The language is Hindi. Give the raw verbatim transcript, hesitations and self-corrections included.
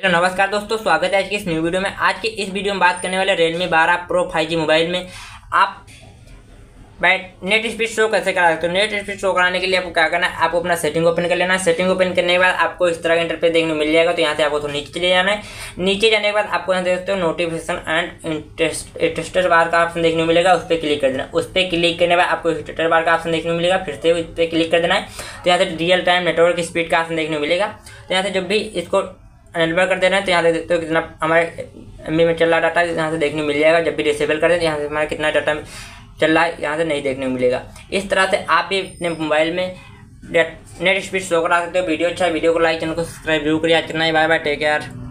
तो नमस्कार दोस्तों, स्वागत है आज की इस न्यू वीडियो में। आज की इस वीडियो में बात करने वाले Realme बारह Pro फाइव जी मोबाइल में आप बैट नेट स्पीड शो कैसे करा सकते हो। नेट स्पीड शो कराने के लिए आपको क्या करना है, आपको अपना सेटिंग ओपन कर लेना है। सेटिंग ओपन करने के बाद आपको इस तरह का इंटरफेस देखने को मिल जाएगा। तो यहाँ से आपको थोड़ा नीचे चले जाना है। नीचे जाने के बाद आपको यहाँ देख सकते हो नोटिफिकेशन एंड स्टेटस बार का ऑप्शन देखने को मिलेगा, उस पर क्लिक कर देना। उस पर क्लिक करने के बाद आपको स्टेटस बार का ऑप्शन देखने को मिलेगा, फिर से उस पर क्लिक कर देना है। तो यहाँ से रियल टाइम नेटवर्क स्पीड का ऑप्शन देखने को मिलेगा। तो यहाँ से जब भी इसको एनेबल कर देना है तो यहाँ से देखते हो कितना हमारे एम बी में चल रहा डाटा, यहाँ से देखने को मिल जाएगा। जब भी डिसेबल कर दें तो यहाँ से हमारा कितना डाटा चल रहा है यहाँ से नहीं देखने को मिलेगा। इस तरह से आप भी अपने मोबाइल में नेट स्पीड शो करा सकते हो। वीडियो अच्छा, वीडियो को लाइक, चैनल को सब्सक्राइब जरूर करिए। आज कितना ही, बाय बाय, टेक केयर।